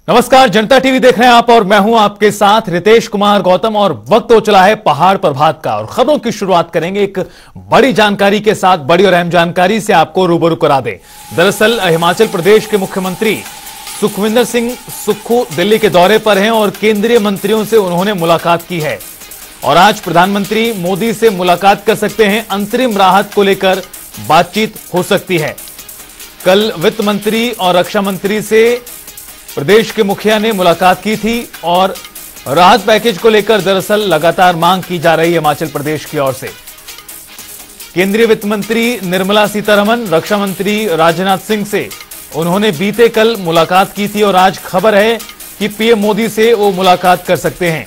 नमस्कार, जनता टीवी देख रहे हैं आप और मैं हूं आपके साथ रितेश कुमार गौतम। और वक्त हो चला है पहाड़ प्रभात का और खबरों की शुरुआत करेंगे एक बड़ी जानकारी के साथ। बड़ी और अहम जानकारी से आपको रूबरू करा दें। दरअसल हिमाचल प्रदेश के मुख्यमंत्री सुखविंदर सिंह सुक्खू दिल्ली के दौरे पर हैं और केंद्रीय मंत्रियों से उन्होंने मुलाकात की है और आज प्रधानमंत्री मोदी से मुलाकात कर सकते हैं। अंतरिम राहत को लेकर बातचीत हो सकती है। कल वित्त मंत्री और रक्षा मंत्री से प्रदेश के मुखिया ने मुलाकात की थी और राहत पैकेज को लेकर दरअसल लगातार मांग की जा रही है हिमाचल प्रदेश की ओर से। केंद्रीय वित्त मंत्री निर्मला सीतारमण, रक्षा मंत्री राजनाथ सिंह से उन्होंने बीते कल मुलाकात की थी और आज खबर है कि पीएम मोदी से वो मुलाकात कर सकते हैं।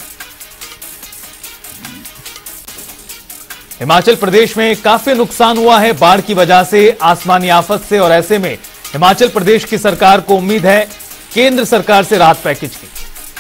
हिमाचल प्रदेश में काफी नुकसान हुआ है बाढ़ की वजह से, आसमानी आफत से, और ऐसे में हिमाचल प्रदेश की सरकार को उम्मीद है केंद्र सरकार से राहत पैकेज की।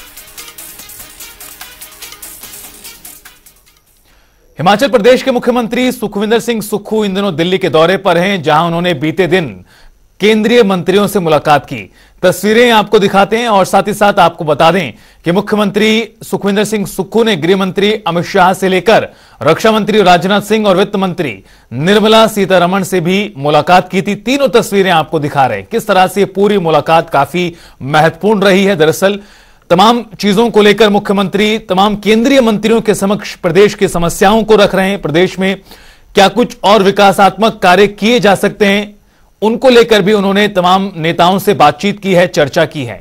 हिमाचल प्रदेश के मुख्यमंत्री सुखविंदर सिंह सुक्खू इन दिनों दिल्ली के दौरे पर हैं, जहां उन्होंने बीते दिन केंद्रीय मंत्रियों से मुलाकात की। तस्वीरें आपको दिखाते हैं और साथ ही साथ आपको बता दें कि मुख्यमंत्री सुखविंदर सिंह सुक्खू ने गृह मंत्री अमित शाह से लेकर रक्षा मंत्री राजनाथ सिंह और वित्त मंत्री निर्मला सीतारमण से भी मुलाकात की थी। तीनों तस्वीरें आपको दिखा रहे हैं किस तरह से पूरी मुलाकात काफी महत्वपूर्ण रही है। दरअसल तमाम चीजों को लेकर मुख्यमंत्री तमाम केंद्रीय मंत्रियों के समक्ष प्रदेश की समस्याओं को रख रहे हैं। प्रदेश में क्या कुछ और विकासात्मक कार्य किए जा सकते हैं, उनको लेकर भी उन्होंने तमाम नेताओं से बातचीत की है, चर्चा की है।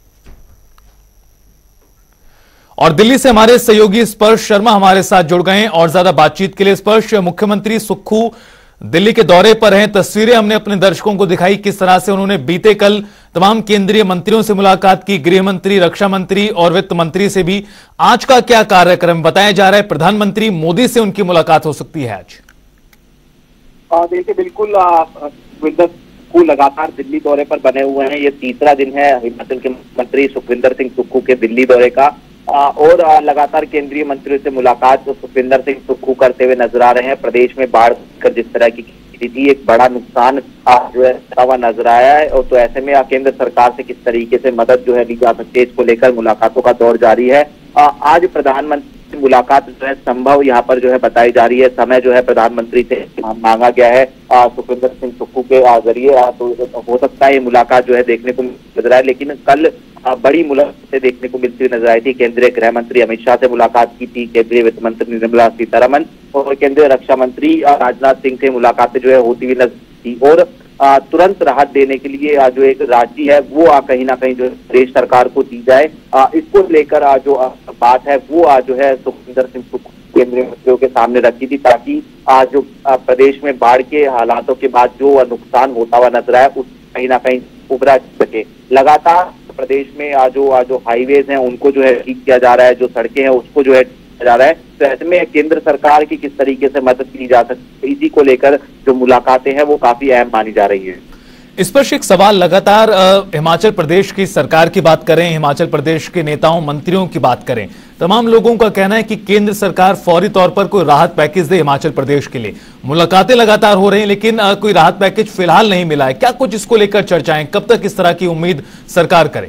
और दिल्ली से हमारे सहयोगी स्पर्श शर्मा हमारे साथ जुड़ गए हैं और ज्यादा बातचीत के लिए। स्पर्श, मुख्यमंत्री सुक्खू दिल्ली के दौरे पर हैं। तस्वीरें हमने अपने दर्शकों को दिखाई किस तरह से उन्होंने बीते कल तमाम केंद्रीय मंत्रियों से मुलाकात की, गृह मंत्री, रक्षा मंत्री और वित्त मंत्री से भी। आज का क्या कार्यक्रम बताया जा रहा है? प्रधानमंत्री मोदी से उनकी मुलाकात हो सकती है आज। देखिए, बिल्कुल सुखविंदर सुक्खू लगातार दिल्ली दौरे पर बने हुए हैं। ये तीसरा दिन है हिमाचल के मुख्यमंत्री सुखविंदर सिंह सुक्खू के दिल्ली दौरे का और लगातार केंद्रीय मंत्रियों से मुलाकात सुखविंदर सिंह सुक्खू करते हुए नजर आ रहे हैं। प्रदेश में बाढ़ कर जिस तरह की स्थिति थी, एक बड़ा नुकसान जो है हुआ नजर आया है, और तो ऐसे में केंद्र सरकार से किस तरीके से मदद जो है ली जा सकती है, इसको लेकर मुलाकातों का दौर जारी है। आज प्रधानमंत्री मुलाकात जो है संभव यहाँ पर जो है बताई जा रही है। समय जो है प्रधानमंत्री से मांगा गया है सुखविंदर सिंह सुक्खू के जरिए, तो हो सकता है ये मुलाकात जो है देखने को मिल रहा है। लेकिन कल बड़ी मुलाकात से देखने को मिलती हुई नजर आई थी। केंद्रीय गृह मंत्री अमित शाह से मुलाकात की थी, केंद्रीय वित्त मंत्री निर्मला सीतारमण और केंद्रीय रक्षा मंत्री राजनाथ सिंह से मुलाकातें जो है होती हुई नजर थी। और तुरंत राहत देने के लिए जो एक राशि है वो कहीं ना कहीं जो प्रदेश सरकार को दी जाए, इसको लेकर जो बात है वो जो है सुखविंदर सिंह सुक्खू केंद्रीय मंत्रियों के सामने रखी थी, ताकि जो प्रदेश में बाढ़ के हालातों के बाद जो नुकसान होता हुआ नजर आया उस कहीं ना कहीं उभरा सके। लगातार प्रदेश में जो हाईवेज हैं उनको जो है ठीक किया जा रहा है, जो सड़कें हैं उसको जो है जा रहा है। तो ऐसे में केंद्र सरकार की किस तरीके से मदद की जा सकती है, इसी को लेकर जो मुलाकातें हैं वो काफी अहम मानी जा रही है। इस पर एक सवाल, लगातार हिमाचल प्रदेश की सरकार की बात करें, हिमाचल प्रदेश के नेताओं मंत्रियों की बात करें, तमाम लोगों का कहना है कि केंद्र सरकार फौरी तौर पर कोई राहत पैकेज दे हिमाचल प्रदेश के लिए। मुलाकातें लगातार हो रही हैं लेकिन कोई राहत पैकेज फिलहाल नहीं मिला है। क्या कुछ इसको लेकर चर्चाएं, कब तक इस तरह की उम्मीद सरकार करे?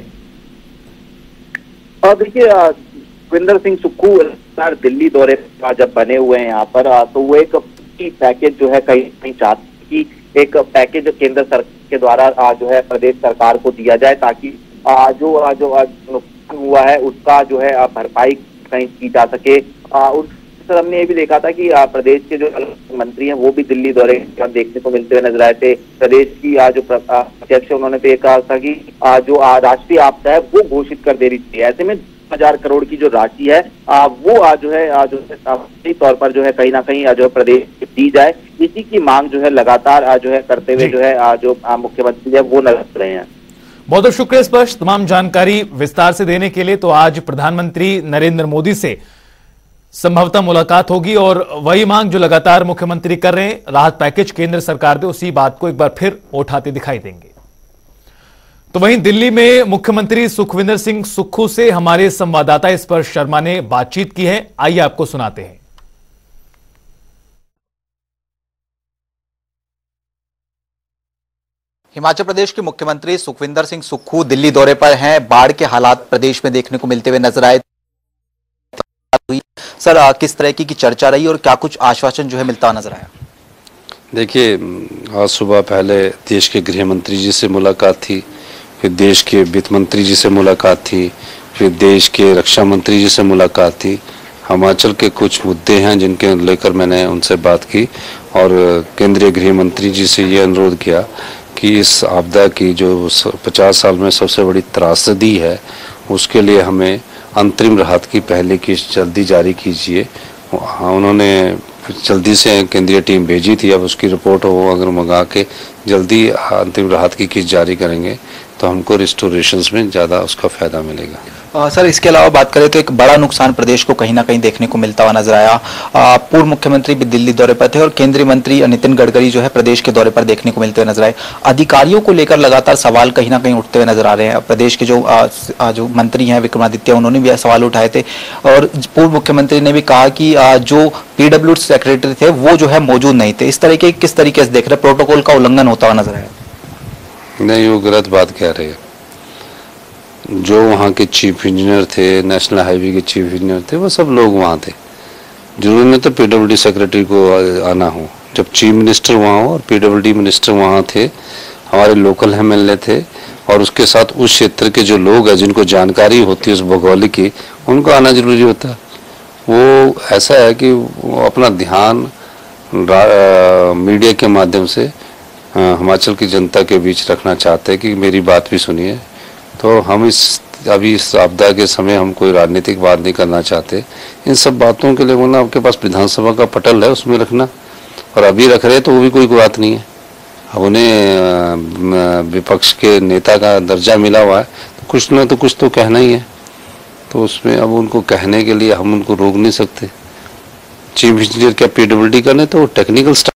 देखिए, सुखविंदर सिंह सुक्खू दिल्ली दौरे पर जब बने हुए हैं यहाँ पर, तो वो एक पैकेज जो है कहीं चाहते कि एक पैकेज केंद्र सरकार के द्वारा जो है प्रदेश सरकार को दिया जाए, ताकि जो नुकसान हुआ है उसका जो है भरपाई कहीं की जा सके। उस सर हमने ये भी देखा था कि प्रदेश के जो मंत्री हैं वो भी दिल्ली दौरे देखने को मिलते हुए नजर आए थे। प्रदेश की जो अध्यक्ष उन्होंने तो ये कहा था कि जो राष्ट्रीय आपदा है वो घोषित कर देनी चाहिए। ऐसे में 1000 करोड़ की जो राशि है वो जो है तौर पर जो है कहीं ना कहीं जो है प्रदेश दी जाए, इसी की मांग जो है लगातार जो है करते हुए जो है जो मुख्यमंत्री है वो नजर रहे हैं। बहुत बहुत शुक्रिया स्पष्ट तमाम जानकारी विस्तार से देने के लिए। तो आज प्रधानमंत्री नरेंद्र मोदी से संभवतः मुलाकात होगी और वही मांग जो लगातार मुख्यमंत्री कर रहे हैं, राहत पैकेज केंद्र सरकार दे, उसी बात को एक बार फिर उठाते दिखाई देंगे। तो वहीं दिल्ली में मुख्यमंत्री सुखविंदर सिंह सुक्खू से हमारे संवाददाता स्पर्श शर्मा ने बातचीत की है, आइए आपको सुनाते हैं। हिमाचल प्रदेश के मुख्यमंत्री सुखविंदर सिंह सुक्खू दिल्ली दौरे पर हैं। बाढ़ के हालात प्रदेश में देखने को मिलते हुए नजर आए। सर, किस तरह की चर्चा रही और क्या कुछ आश्वासन जो है मिलता हुआ नजर आया? देखिए, आज सुबह पहले देश के गृह मंत्री जी से मुलाकात थी, फिर देश के वित्त मंत्री जी से मुलाकात थी, फिर देश के रक्षा मंत्री जी से मुलाकात थी। हिमाचल के कुछ मुद्दे हैं जिनके लेकर मैंने उनसे बात की और केंद्रीय गृह मंत्री जी से ये अनुरोध किया कि इस आपदा की जो 50 साल में सबसे बड़ी त्रासदी है उसके लिए हमें अंतरिम राहत की पहली किस्त जल्दी जारी कीजिए। उन्होंने जल्दी से केंद्रीय टीम भेजी थी, अब उसकी रिपोर्ट हो अगर मंगा के जल्दी अंतिम राहत की किस्त जारी करेंगे तो हमको रिस्टोरेशंस में ज़्यादा उसका फ़ायदा मिलेगा। सर, इसके अलावा बात करें तो एक बड़ा नुकसान प्रदेश को कहीं ना कहीं देखने को मिलता हुआ नजर आया। पूर्व मुख्यमंत्री भी दिल्ली दौरे पर थे और केंद्रीय मंत्री नितिन गडकरी जो है प्रदेश के दौरे पर देखने को मिलते हुए नजर आए। अधिकारियों को लेकर लगातार सवाल कहीं ना कहीं उठते हुए नजर आ रहे हैं। प्रदेश के जो मंत्री हैं विक्रमादित्य, उन्होंने भी सवाल उठाए थे और पूर्व मुख्यमंत्री ने भी कहा कि जो PWD सेक्रेटरी थे वो जो है मौजूद नहीं थे। इस तरह के किस तरीके से देख रहे, प्रोटोकॉल का उल्लंघन होता हुआ नजर आया? नहीं, वो गलत बात कह रहे हैं। जो वहाँ के चीफ इंजीनियर थे, नेशनल हाईवे के चीफ इंजीनियर थे, वो सब लोग वहाँ थे। जरूरी नहीं तो PWD सेक्रेटरी को आना हो। जब चीफ मिनिस्टर वहाँ हो और PWD मिनिस्टर वहाँ थे, हमारे लोकल MLA थे और उसके साथ उस क्षेत्र के जो लोग हैं जिनको जानकारी होती है उस भौगोलिक की, उनको आना जरूरी होता है। वो ऐसा है कि वो अपना ध्यान मीडिया के माध्यम से हिमाचल की जनता के बीच रखना चाहते हैं कि मेरी बात भी सुनिए। तो हम अभी इस आपदा के समय हम कोई राजनीतिक बात नहीं करना चाहते। इन सब बातों के लिए वो ना आपके पास विधानसभा का पटल है उसमें रखना, और अभी रख रहे तो वो भी कोई बात नहीं है। अब उन्हें विपक्ष के नेता का दर्जा मिला हुआ है तो कुछ ना तो कुछ तो कहना ही है, तो उसमें अब उनको कहने के लिए हम उनको रोक नहीं सकते। चीफ इंजीनियर क्या PWD का नहीं, तो टेक्निकल स्टाफ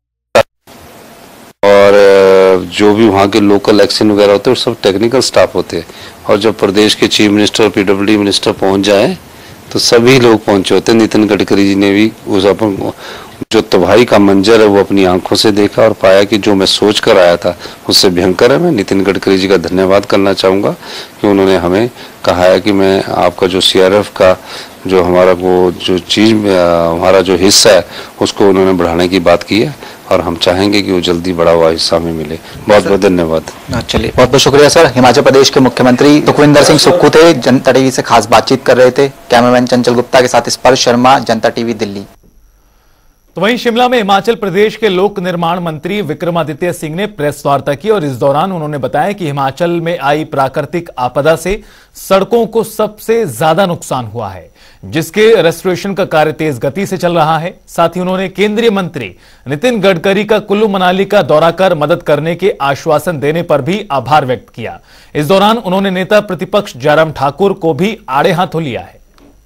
और जो भी वहाँ के लोकल एक्शन वगैरह होते हैं वो सब टेक्निकल स्टाफ होते हैं। और जब प्रदेश के चीफ मिनिस्टर और PWD मिनिस्टर पहुँच जाए तो सभी लोग पहुँचे होते हैं। नितिन गडकरी जी ने भी उस अपन जो तबाही का मंजर है वो अपनी आंखों से देखा और पाया कि जो मैं सोच कर आया था उससे भयंकर है। मैं नितिन गडकरी जी का धन्यवाद करना चाहूँगा कि उन्होंने हमें कहा है कि मैं आपका जो CRF का जो हमारा वो जो चीज़ हमारा जो हिस्सा है उसको उन्होंने बढ़ाने की बात की है और हम चाहेंगे कि वो जल्दी बढ़ा हुआ हिस्सा में मिले। बहुत बहुत धन्यवाद। चलिए, बहुत बहुत शुक्रिया सर। हिमाचल प्रदेश के मुख्यमंत्री सुखविंदर सिंह सुक्खू थे, जनता टीवी से खास बातचीत कर रहे थे। कैमरामैन चंचल गुप्ता के साथ स्पर्श शर्मा, जनता टीवी दिल्ली। तो वहीं शिमला में हिमाचल प्रदेश के लोक निर्माण मंत्री विक्रमादित्य सिंह ने प्रेस वार्ता की और इस दौरान उन्होंने बताया कि हिमाचल में आई प्राकृतिक आपदा से सड़कों को सबसे ज्यादा नुकसान हुआ है, जिसके रेस्टोरेशन का कार्य तेज गति से चल रहा है। साथ ही उन्होंने केंद्रीय मंत्री नितिन गडकरी का कुल्लू मनाली का दौरा कर मदद करने के आश्वासन देने पर भी आभार व्यक्त किया। इस दौरान उन्होंने नेता प्रतिपक्ष जयराम ठाकुर को भी आड़े हाथों लिया है।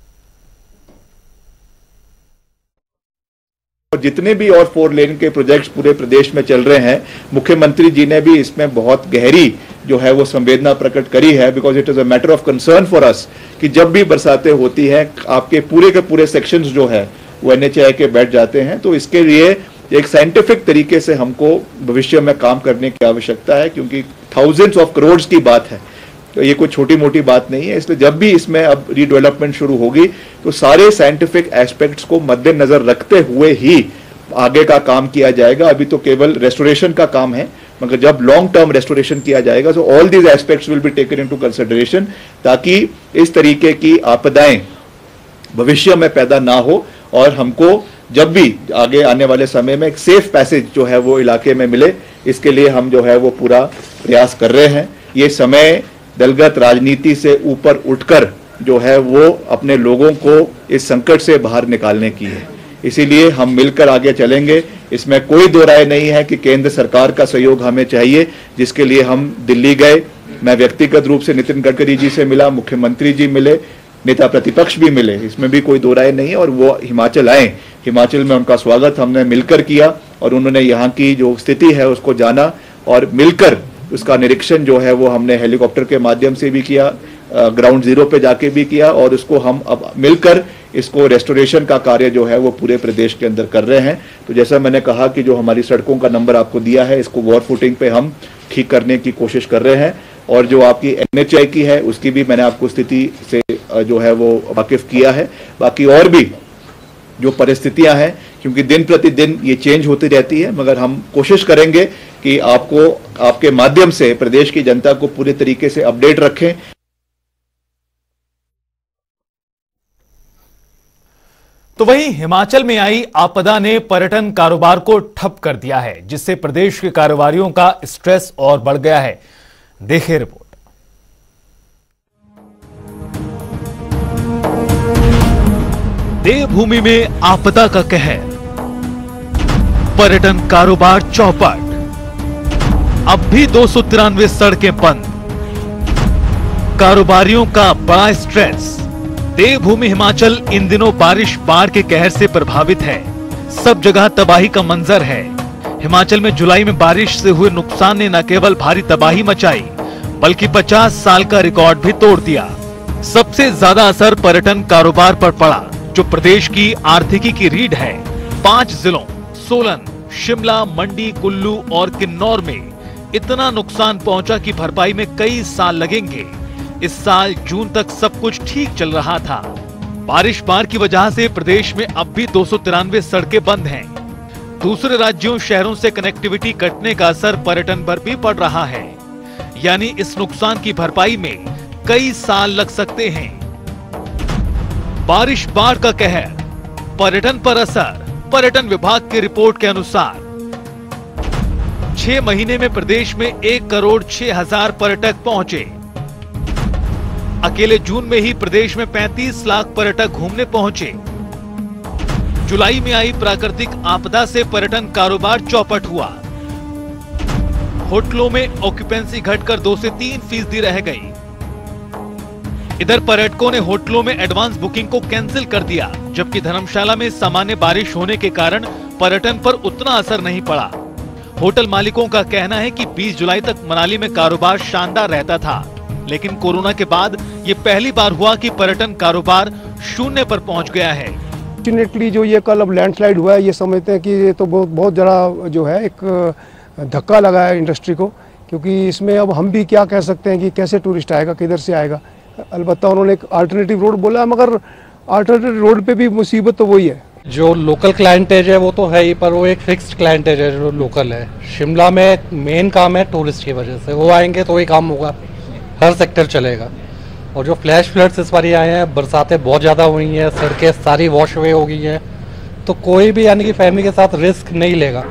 और जितने भी और 4 लेन के प्रोजेक्ट्स पूरे प्रदेश में चल रहे हैं, मुख्यमंत्री जी ने भी इसमें बहुत गहरी जो है वो संवेदना प्रकट करी है। Because it is a matter of concern for us कि जब भी बरसातें होती हैं आपके पूरे के पूरे सेक्शंस जो है वो NHAI के बैठ जाते हैं। तो इसके लिए एक साइंटिफिक तरीके से हमको भविष्य में काम करने की आवश्यकता है, क्योंकि थाउजेंड्स ऑफ करोड़ की बात है, तो ये कोई छोटी मोटी बात नहीं है। इसलिए जब भी इसमें अब रीडेवलपमेंट शुरू होगी तो सारे साइंटिफिक एस्पेक्ट्स को मद्देनजर रखते हुए ही आगे का काम किया जाएगा। अभी तो केवल रेस्टोरेशन का काम है, मगर जब लॉन्ग टर्म रेस्टोरेशन किया जाएगा तो all these aspects will be taken into consideration, ताकि इस तरीके की आपदाएं भविष्य में पैदा ना हो और हमको जब भी आगे आने वाले समय में एक सेफ पैसेज जो है वो इलाके में मिले, इसके लिए हम जो है वो पूरा प्रयास कर रहे हैं। ये समय दलगत राजनीति से ऊपर उठकर जो है वो अपने लोगों को इस संकट से बाहर निकालने की है, इसीलिए हम मिलकर आगे चलेंगे। इसमें कोई दो राय नहीं है कि केंद्र सरकार का सहयोग हमें चाहिए, जिसके लिए हम दिल्ली गए। मैं व्यक्तिगत रूप से नितिन गडकरी जी से मिला, मुख्यमंत्री जी मिले, नेता प्रतिपक्ष भी मिले, इसमें भी कोई दो राय नहीं है। और वो हिमाचल आए, हिमाचल में उनका स्वागत हमने मिलकर किया और उन्होंने यहाँ की जो स्थिति है उसको जाना और मिलकर उसका निरीक्षण जो है वो हमने हेलीकॉप्टर के माध्यम से भी किया, ग्राउंड जीरो पे जाके भी किया, और उसको हम अब मिलकर इसको रेस्टोरेशन का कार्य जो है वो पूरे प्रदेश के अंदर कर रहे हैं। तो जैसा मैंने कहा कि जो हमारी सड़कों का नंबर आपको दिया है, इसको वॉर फुटिंग पे हम ठीक करने की कोशिश कर रहे हैं। और जो आपकी NHAI की है उसकी भी मैंने आपको स्थिति से जो है वो वाकिफ किया है। बाकी और भी जो परिस्थितियां हैं, क्योंकि दिन प्रतिदिन ये चेंज होती रहती है, मगर हम कोशिश करेंगे कि आपको आपके माध्यम से प्रदेश की जनता को पूरे तरीके से अपडेट रखें। तो वहीं हिमाचल में आई आपदा ने पर्यटन कारोबार को ठप कर दिया है, जिससे प्रदेश के कारोबारियों का स्ट्रेस और बढ़ गया है। देखिए रिपोर्ट। देवभूमि में आपदा का कहर, पर्यटन कारोबार चौपट, अब भी 293 सड़कें बंद, कारोबारियों का बड़ा स्ट्रेस। देवभूमि हिमाचल इन दिनों बारिश बाढ़ के कहर से प्रभावित है। सब जगह तबाही का मंजर है। हिमाचल में जुलाई में बारिश से हुए नुकसान ने न केवल भारी तबाही मचाई, बल्कि 50 साल का रिकॉर्ड भी तोड़ दिया। सबसे ज्यादा असर पर्यटन कारोबार पर पड़ा, जो प्रदेश की आर्थिकी की रीढ़ है। 5 जिलों सोलन, शिमला, मंडी, कुल्लू और किन्नौर में इतना नुकसान पहुंचा कि भरपाई में कई साल लगेंगे। इस साल जून तक सब कुछ ठीक चल रहा था। बारिश बाढ़ की वजह से प्रदेश में अब भी 293 सड़कें बंद हैं। दूसरे राज्यों शहरों से कनेक्टिविटी कटने का असर पर्यटन पर भी पड़ रहा है। यानी इस नुकसान की भरपाई में कई साल लग सकते हैं। बारिश बाढ़ का कहर, पर्यटन पर असर। पर्यटन विभाग की रिपोर्ट के अनुसार 6 महीने में प्रदेश में 1,06,000 पर्यटक पहुंचे। अकेले जून में ही प्रदेश में 35 लाख पर्यटक घूमने पहुंचे। जुलाई में आई प्राकृतिक आपदा से पर्यटन कारोबार चौपट हुआ। होटलों में ऑक्यूपेंसी घटकर 2 से 3% रह गई। इधर पर्यटकों ने होटलों में एडवांस बुकिंग को कैंसिल कर दिया, जबकि धर्मशाला में सामान्य बारिश होने के कारण पर्यटन पर उतना असर नहीं पड़ा। होटल मालिकों का कहना है कि 20 जुलाई तक मनाली में कारोबार शानदार रहता था, लेकिन कोरोना के बाद ये पहली बार हुआ कि पर्यटन कारोबार शून्य पर पहुंच गया है। फॉर्चुनेटली जो ये कल अब लैंडस्लाइड हुआ है, ये समझते हैं कि ये तो बहुत बड़ा जो है एक धक्का लगा है इंडस्ट्री को, क्योंकि इसमें अब हम भी क्या कह सकते हैं कि कैसे टूरिस्ट आएगा, किधर से आएगा। अलबत्ता उन्होंने एक अल्टरनेटिव रोड बोला, मगर अल्टरनेटिव रोड पे भी मुसीबत तो वही है। जो लोकल क्लाइंटेज है वो तो है ही, पर वो एक फिक्स्ड क्लाइंटेज है जो लोकल है। शिमला में मेन काम है टूरिस्ट की वजह से, वो आएंगे तो ही काम होगा, हर सेक्टर चलेगा। और जो फ्लैश फ्लड्स इस बार आए हैं, बरसातें बहुत ज़्यादा हुई हैं, सड़कें सारी वॉश अवे हो गई हैं, तो कोई भी यानी कि फैमिली के साथ रिस्क नहीं लेगा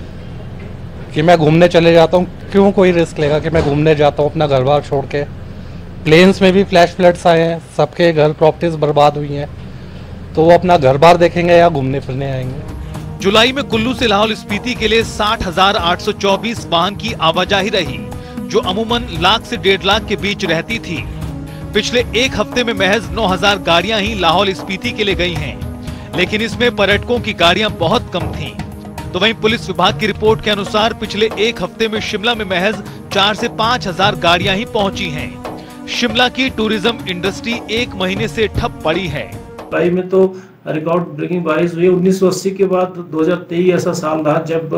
कि मैं घूमने चले जाता हूँ। क्यों कोई रिस्क लेगा कि मैं घूमने जाता हूँ अपना घर बार छोड़ के। प्लेन्स में भी फ्लैश फ्लड्स आए हैं, सबके घर प्रॉपर्टीज बर्बाद हुई हैं, तो वो अपना घर बार देखेंगे या घूमने फिरने आएंगे। जुलाई में कुल्लू से लाहौल स्पीति के लिए 60,824 वाहन की आवाजाही रही, जो अमूमन लाख से 1.5 लाख के बीच रहती थी। पिछले एक हफ्ते में महज 9,000 गाड़ियां ही लाहौल स्पीति के लिए गई हैं, लेकिन इसमें पर्यटकों की गाड़ियां बहुत कम थीं। तो वहीं पुलिस विभाग की रिपोर्ट के अनुसार पिछले एक हफ्ते में शिमला में महज 4 से 5,000 गाड़ियां ही पहुंची हैं। शिमला की टूरिज्म इंडस्ट्री 1 महीने से ठप पड़ी है। जुलाई में तो रिकॉर्ड ब्रेकिंग बारिश हुई। 1980 के बाद 2023 ऐसा साल रहा जब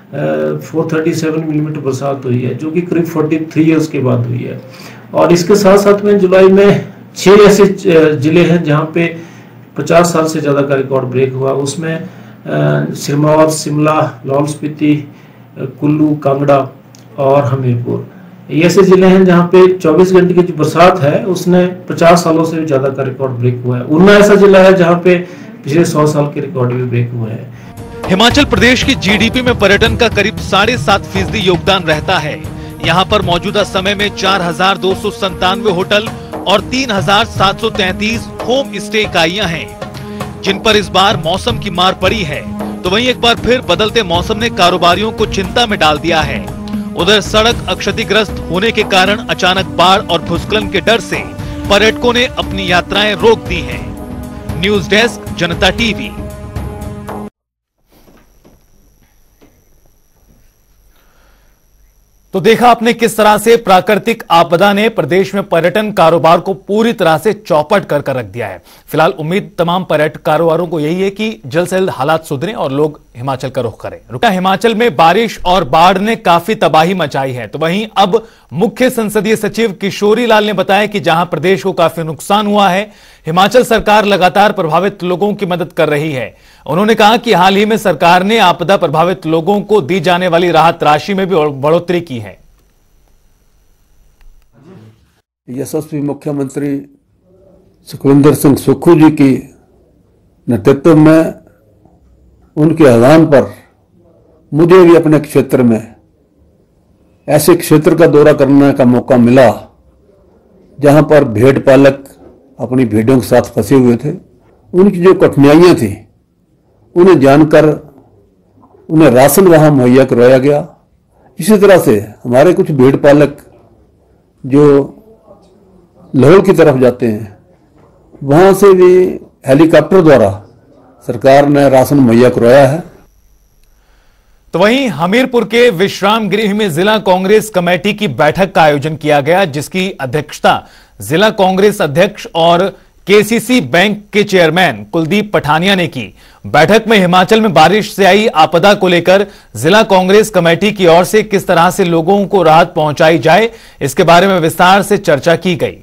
437 मिलीमीटर बरसात हुई है, जो कि करीब 43 ईयर्स के बाद हुई है। और इसके साथ साथ में जुलाई में 6 ऐसे जिले हैं जहां पे 50 साल से ज़्यादा का रिकॉर्ड ब्रेक हुआ। उसमें सिरमौर, शिमला, लाहौल स्पीति, कुल्लू, कांगड़ा और हमीरपुर, ये ऐसे जिले हैं जहां पे 24 घंटे की जो बरसात है उसने 50 सालों से भी ज़्यादा का रिकॉर्ड ब्रेक हुआ है। ऊना ऐसा जिला है जहाँ पे पिछले 100 साल के रिकॉर्ड भी ब्रेक हुए हैं। हिमाचल प्रदेश की जीडीपी में पर्यटन का करीब 7.5% योगदान रहता है। यहाँ पर मौजूदा समय में 4,297 होटल और 3,733 होम स्टे इकाइयां हैं, जिन पर इस बार मौसम की मार पड़ी है। तो वहीं एक बार फिर बदलते मौसम ने कारोबारियों को चिंता में डाल दिया है। उधर सड़क क्षतिग्रस्त होने के कारण अचानक बाढ़ और भूस्खलन के डर से पर्यटकों ने अपनी यात्राएं रोक दी हैं। News desk, Janta TV. तो देखा आपने किस तरह से प्राकृतिक आपदा ने प्रदेश में पर्यटन कारोबार को पूरी तरह से चौपट कर रख दिया है। फिलहाल उम्मीद तमाम पर्यटन कारोबारों को यही है कि जल्द से जल्द हालात सुधरें और लोग हिमाचल का रुख करें। रुका हिमाचल में बारिश और बाढ़ ने काफी तबाही मचाई है, तो वहीं अब मुख्य संसदीय सचिव किशोरी लाल ने बताया कि जहां प्रदेश को काफी नुकसान हुआ है, हिमाचल सरकार लगातार प्रभावित लोगों की मदद कर रही है। उन्होंने कहा कि हाल ही में सरकार ने आपदा प्रभावित लोगों को दी जाने वाली राहत राशि में भी बढ़ोतरी की है। यशस्वी मुख्यमंत्री सुखविंदर सिंह सुक्खू जी की नेतृत्व में, उनके आह्वान पर मुझे भी अपने क्षेत्र में ऐसे क्षेत्र का दौरा करने का मौका मिला जहां पर भेड़ पालक अपनी भेड़ों के साथ फंसे हुए थे। उनकी जो कठिनाइयां थी उन्हें जानकर उन्हें राशन वहां मुहैया करवाया गया। इसी तरह से हमारे कुछ भेड़ पालक जो लाहौल की तरफ जाते हैं, वहां से भी हेलीकॉप्टर द्वारा सरकार ने राशन मुहैया करवाया है। तो वहीं हमीरपुर के विश्राम गृह में जिला कांग्रेस कमेटी की बैठक का आयोजन किया गया, जिसकी अध्यक्षता जिला कांग्रेस अध्यक्ष और केसीसी बैंक के चेयरमैन कुलदीप पठानिया ने की। बैठक में हिमाचल में बारिश से आई आपदा को लेकर जिला कांग्रेस कमेटी की ओर से किस तरह से लोगों को राहत पहुंचाई जाए, इसके बारे में विस्तार से चर्चा की गई।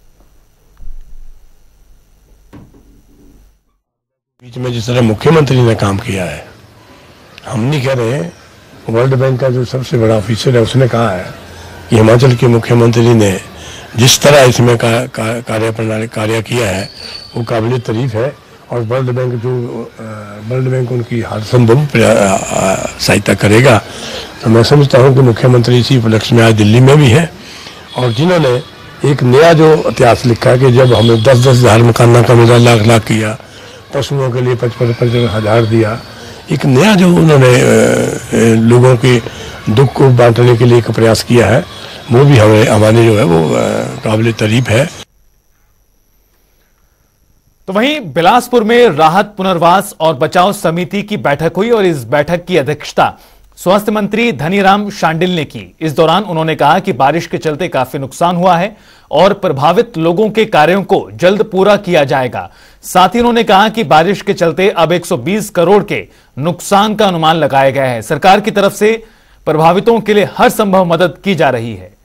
बीच में जिस तरह मुख्यमंत्री ने काम किया है, हम नहीं कह रहे, वर्ल्ड बैंक का जो सबसे बड़ा ऑफिसर है उसने कहा है कि हिमाचल के मुख्यमंत्री ने जिस तरह इसमें कार्य किया है वो काबिल तारीफ है। और वर्ल्ड बैंक उनकी हर संभव सहायता करेगा। तो मैं समझता हूँ कि मुख्यमंत्री इसी उपलक्ष्य में आज दिल्ली में भी है, और जिन्होंने एक नया जो इतिहास लिखा है कि जब हमें 10-10 हज़ार मकाना का मिला, लाख किया, पशुओं के लिए 55 हज़ार दिया, एक नया जो उन्होंने लोगों के दुख को बांटने के लिए एक प्रयास किया है, वो भी हमारे जो है वो काबिल तारीफ है। तो वहीं बिलासपुर में राहत पुनर्वास और बचाव समिति की बैठक हुई और इस बैठक की अध्यक्षता स्वास्थ्य मंत्री धनीराम शांडिल ने की। इस दौरान उन्होंने कहा कि बारिश के चलते काफी नुकसान हुआ है और प्रभावित लोगों के कार्यों को जल्द पूरा किया जाएगा। साथ ही उन्होंने कहा कि बारिश के चलते अब 120 करोड़ के नुकसान का अनुमान लगाया गया है। सरकार की तरफ से प्रभावितों के लिए हर संभव मदद की जा रही है।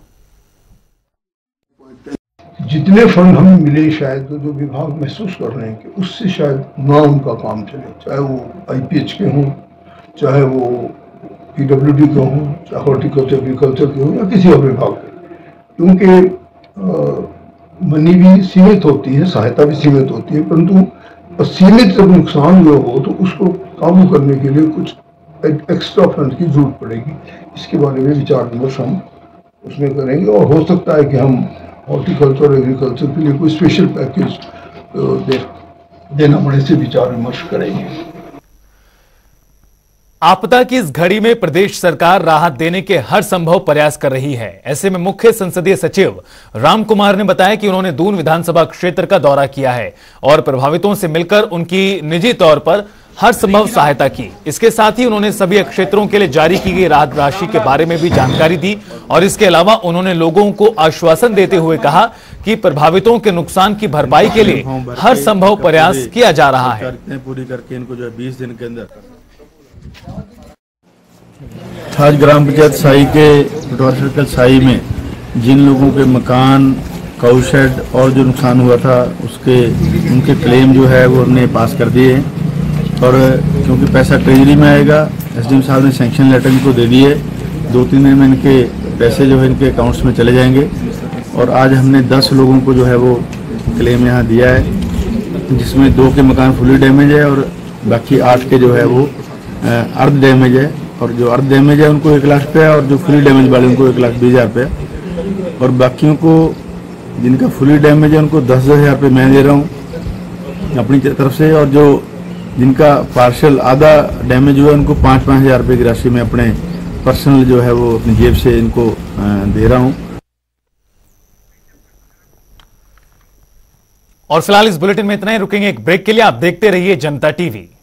जितने फंड हमें मिले, शायद जो विभाग महसूस कर रहे हैं कि उससे शायद ना उनका काम चले, चाहे वो IPH के हों, चाहे वो PWD के हों, चाहे हॉर्टिकल्चर एग्रीकल्चर के हों या किसी और विभाग के, क्योंकि मनी भी सीमित होती है, सहायता भी सीमित होती है, परंतु सीमित जब नुकसान हुआ हो तो उसको काबू करने के लिए कुछ एक्स्ट्रा फंड की जरूरत पड़ेगी। इसके बारे में विचार विमर्श हम उसमें करेंगे, और हो सकता है कि हम हॉर्टिकल्चर और एग्रीकल्चर के लिए कोई स्पेशल पैकेज देना पड़े, से विचार विमर्श करेंगे। आपदा की इस घड़ी में प्रदेश सरकार राहत देने के हर संभव प्रयास कर रही है। ऐसे में मुख्य संसदीय सचिव राम कुमार ने बताया कि उन्होंने दून विधानसभा क्षेत्र का दौरा किया है और प्रभावितों से मिलकर उनकी निजी तौर पर हर संभव सहायता की। इसके साथ ही उन्होंने सभी क्षेत्रों के लिए जारी की गई राहत राशि के बारे में भी जानकारी दी और इसके अलावा उन्होंने लोगों को आश्वासन देते हुए कहा कि प्रभावितों के नुकसान की भरपाई के लिए हर संभव प्रयास किया जा रहा है। पूरी करके इनको जो 20 दिन के अंदर आज ग्राम पंचायत साई के पटवार सर्कल साई में जिन लोगों के मकान, काऊ शेड और जो नुकसान हुआ था उनके क्लेम जो है वो हमने पास कर दिए हैं, और क्योंकि पैसा ट्रेजरी में आएगा, SDM साहब ने सैंक्शन लेटर इनको दे दिए, 2-3 दिन में इनके पैसे जो है इनके अकाउंट्स में चले जाएंगे। और आज हमने 10 लोगों को जो है वो क्लेम यहाँ दिया है, जिसमें 2 के मकान फुली डैमेज है और बाकी 8 के जो है वो अर्ध डैमेज है, और जो अर्ध डैमेज है उनको 1 लाख रुपया और जो फुली डैमेज वाले उनको 1,20,000 रुपया, और बाकियों को जिनका फुली डैमेज है उनको 10,000 रुपये मैं दे रहा हूँ अपनी तरफ से, और जो जिनका पार्शल आधा डैमेज हुआ उनको 5-5 हज़ार रुपये की राशि में अपने पर्सनल जो है वो अपनी जेब से इनको दे रहा हूँ। और फिलहाल इस बुलेटिन में इतना ही, रुकेंगे एक ब्रेक के लिए। आप देखते रहिए जनता टीवी।